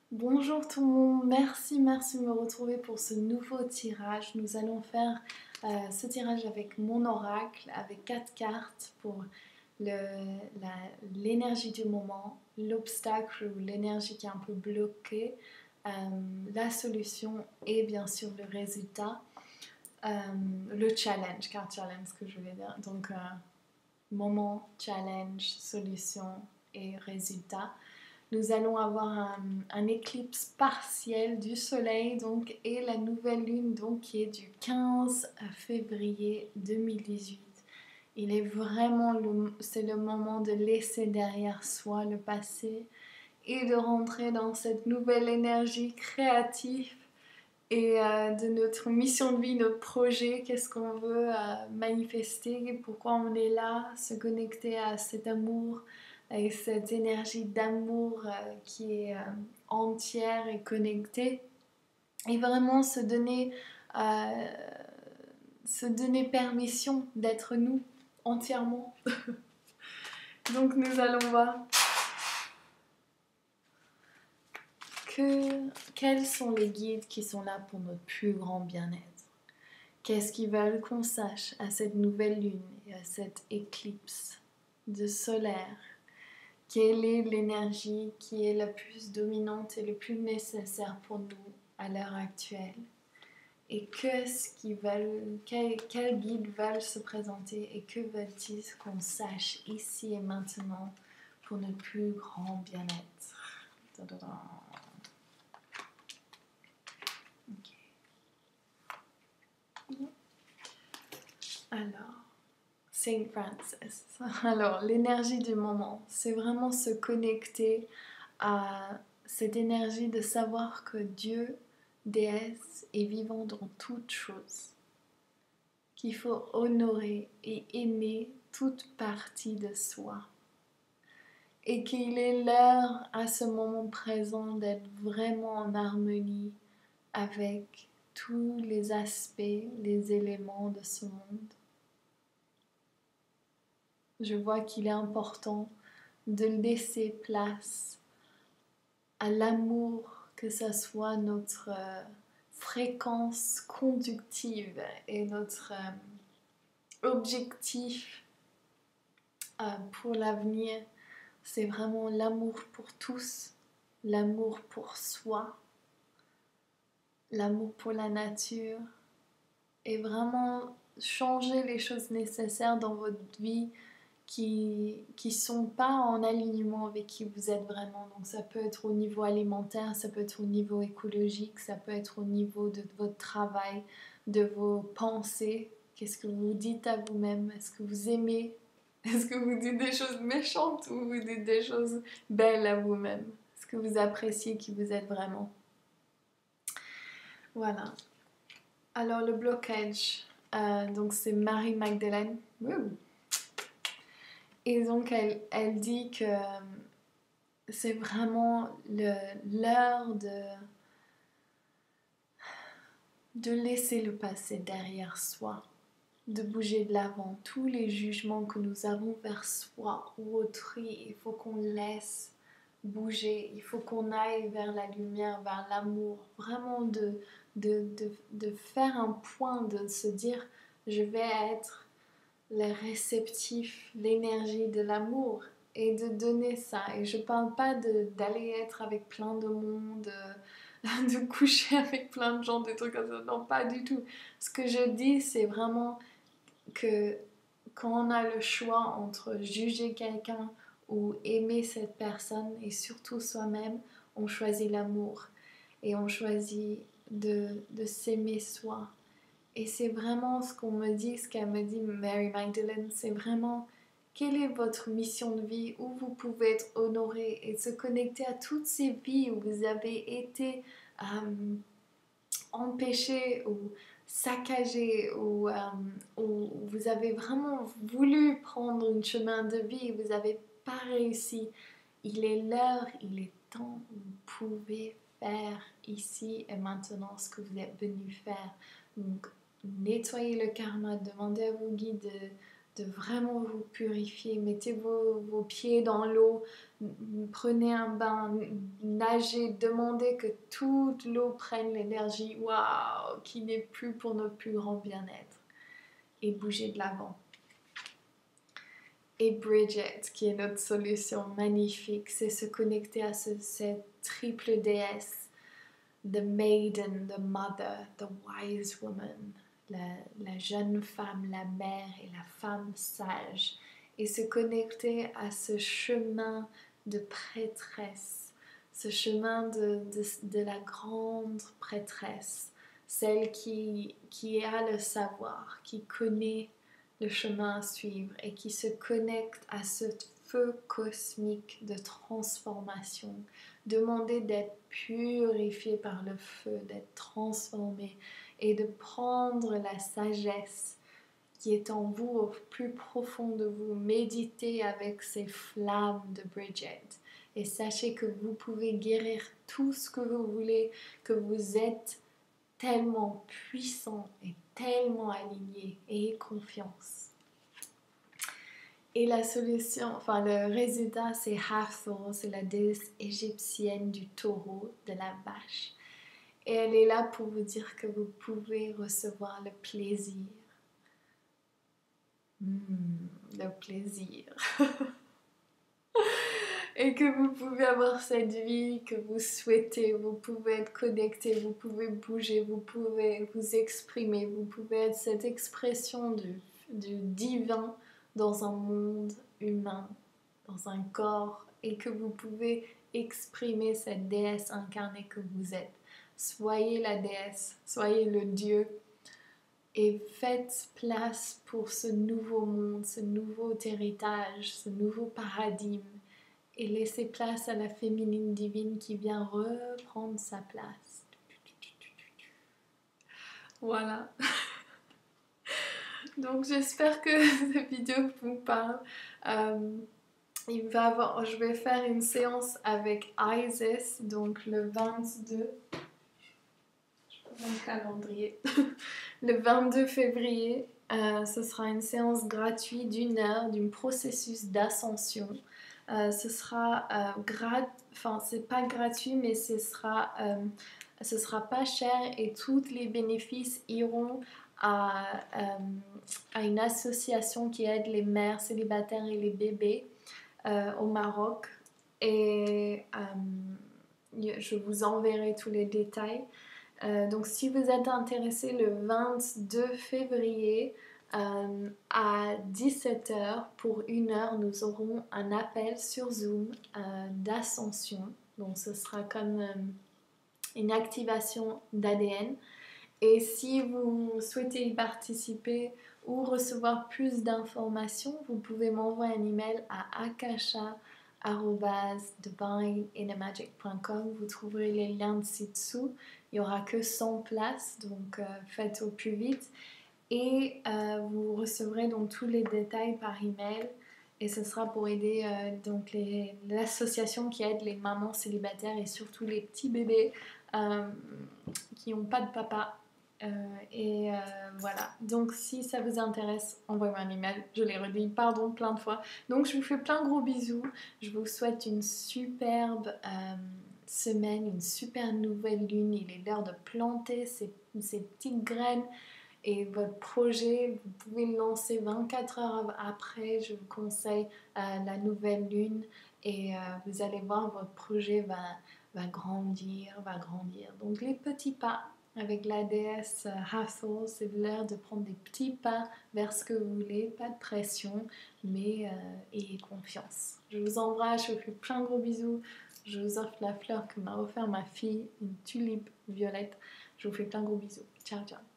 Bonjour tout le monde, merci de me retrouver pour ce nouveau tirage. Nous allons faire ce tirage avec mon oracle, avec 4 cartes pour l'énergie du moment, l'obstacle ou l'énergie qui est un peu bloquée, la solution et bien sûr le résultat, le challenge, carte challenge ce que je voulais dire. Donc moment, challenge, solution et résultat. Nous allons avoir un éclipse partiel du soleil donc, et la nouvelle lune donc, qui est du 15 février 2018. Il est vraiment c'est le moment de laisser derrière soi le passé et de rentrer dans cette nouvelle énergie créative et de notre mission de vie, notre projet, qu'est-ce qu'on veut manifester, pourquoi on est là, se connecter à cet amour, avec cette énergie d'amour qui est entière et connectée, et vraiment se donner permission d'être nous entièrement. Donc nous allons voir quels sont les guides qui sont là pour notre plus grand bien-être. Qu'est-ce qu'ils veulent qu'on sache à cette nouvelle lune et à cette éclipse de solaire? Quelle est l'énergie qui est la plus dominante et le plus nécessaire pour nous à l'heure actuelle? Et quels guides veulent se présenter et que veulent-ils qu'on sache ici et maintenant pour notre plus grand bien-être? Okay. Alors, Saint Francis. Alors, l'énergie du moment, c'est vraiment se connecter à cette énergie de savoir que Dieu, déesse, est vivant dans toutes choses. Qu'il faut honorer et aimer toute partie de soi. Et qu'il est l'heure à ce moment présent d'être vraiment en harmonie avec tous les aspects, les éléments de ce monde. Je vois qu'il est important de laisser place à l'amour, que ce soit notre fréquence conductive et notre objectif pour l'avenir. C'est vraiment l'amour pour tous, l'amour pour soi, l'amour pour la nature et vraiment changer les choses nécessaires dans votre vie qui sont pas en alignement avec qui vous êtes vraiment. Donc ça peut être au niveau alimentaire, ça peut être au niveau écologique, ça peut être au niveau de votre travail, de vos pensées. Qu'est-ce que vous dites à vous-même? Est-ce que vous aimez? Est-ce que vous dites des choses méchantes ou vous dites des choses belles à vous-même? Est-ce que vous appréciez qui vous êtes vraiment? Voilà. Alors le blocage, donc c'est Marie-Magdalene. Wouh. Et donc elle dit que c'est vraiment l'heure de laisser le passé derrière soi, de bouger de l'avant. Tous les jugements que nous avons vers soi ou autrui, il faut qu'on laisse bouger, il faut qu'on aille vers la lumière, vers l'amour, vraiment de faire un point, de se dire je vais être le réceptif, l'énergie de l'amour et de donner ça. Et je parle pas d'aller être avec plein de monde, de coucher avec plein de gens, des trucs comme ça, non, pas du tout. Ce que je dis, c'est vraiment que quand on a le choix entre juger quelqu'un ou aimer cette personne et surtout soi-même, on choisit l'amour et on choisit de s'aimer soi. Et c'est vraiment ce qu'on me dit, ce qu'elle me dit, Mary Magdalene, c'est vraiment quelle est votre mission de vie, où vous pouvez être honoré et se connecter à toutes ces vies où vous avez été empêché ou saccagé ou vous avez vraiment voulu prendre un chemin de vie et vous n'avez pas réussi. Il est l'heure, il est temps, vous pouvez faire ici et maintenant ce que vous êtes venu faire. Donc, nettoyez le karma, demandez à vos guides de vraiment vous purifier. Mettez vos pieds dans l'eau, prenez un bain, nagez, demandez que toute l'eau prenne l'énergie, waouh, qui n'est plus pour notre plus grand bien-être. Et bougez de l'avant. Et Bridget, qui est notre solution magnifique, c'est se connecter à cette triple déesse, the maiden, the mother, the wise woman, la jeune femme, la mère et la femme sage, et se connecter à ce chemin de prêtresse, ce chemin de la grande prêtresse, celle qui a le savoir, qui connaît le chemin à suivre et qui se connecte à ce feu cosmique de transformation. Demandez d'être purifié par le feu, d'être transformé et de prendre la sagesse qui est en vous, au plus profond de vous. Méditez avec ces flammes de Bridget et sachez que vous pouvez guérir tout ce que vous voulez, que vous êtes tellement puissant et tellement aligné. Ayez confiance. Et la solution, enfin le résultat, c'est Hathor, c'est la déesse égyptienne du taureau, de la vache. Et elle est là pour vous dire que vous pouvez recevoir le plaisir. Le plaisir. Et que vous pouvez avoir cette vie que vous souhaitez, vous pouvez être connecté, vous pouvez bouger, vous pouvez vous exprimer, vous pouvez être cette expression du divin dans un monde humain, dans un corps, et que vous pouvez exprimer cette déesse incarnée que vous êtes. Soyez la déesse, soyez le Dieu, et faites place pour ce nouveau monde, ce nouveau héritage, ce nouveau paradigme. Et laissez place à la féminine divine qui vient reprendre sa place. Voilà. Donc j'espère que cette vidéo vous parle. Je vais faire une séance avec Isis, donc le 22. Je prends mon calendrier. Le 22 février, ce sera une séance gratuite d'1 heure d'un processus d'ascension. Ce sera c'est pas gratuit, mais ce sera pas cher et tous les bénéfices iront à une association qui aide les mères célibataires et les bébés au Maroc. Et je vous enverrai tous les détails. Donc si vous êtes intéressé, le 22 février à 17 h pour 1 heure, nous aurons un appel sur Zoom d'ascension. Donc ce sera comme une activation d'ADN. Et si vous souhaitez y participer ou recevoir plus d'informations, vous pouvez m'envoyer un email à akasha@divineinamagic.com. Vous trouverez les liens ci-dessous. Il n'y aura que 100 places, donc faites au plus vite. Et vous recevrez donc tous les détails par email. Et ce sera pour aider donc l'association qui aide les mamans célibataires et surtout les petits bébés qui n'ont pas de papa. Voilà. Donc si ça vous intéresse, envoyez-moi un email. Je l'ai redit, pardon, plein de fois. Donc je vous fais plein de gros bisous. Je vous souhaite une superbe semaine, une super nouvelle lune. Il est l'heure de planter ces petites graines. Et votre projet, vous pouvez le lancer 24 heures après. Je vous conseille la nouvelle lune. Et vous allez voir, votre projet va grandir. Donc les petits pas avec la déesse Hathor, c'est l'heure de prendre des petits pas vers ce que vous voulez. Pas de pression, mais ayez confiance. Je vous embrasse, je vous fais plein de gros bisous. Je vous offre la fleur que m'a offert ma fille, une tulipe violette. Je vous fais plein de gros bisous. Ciao, ciao.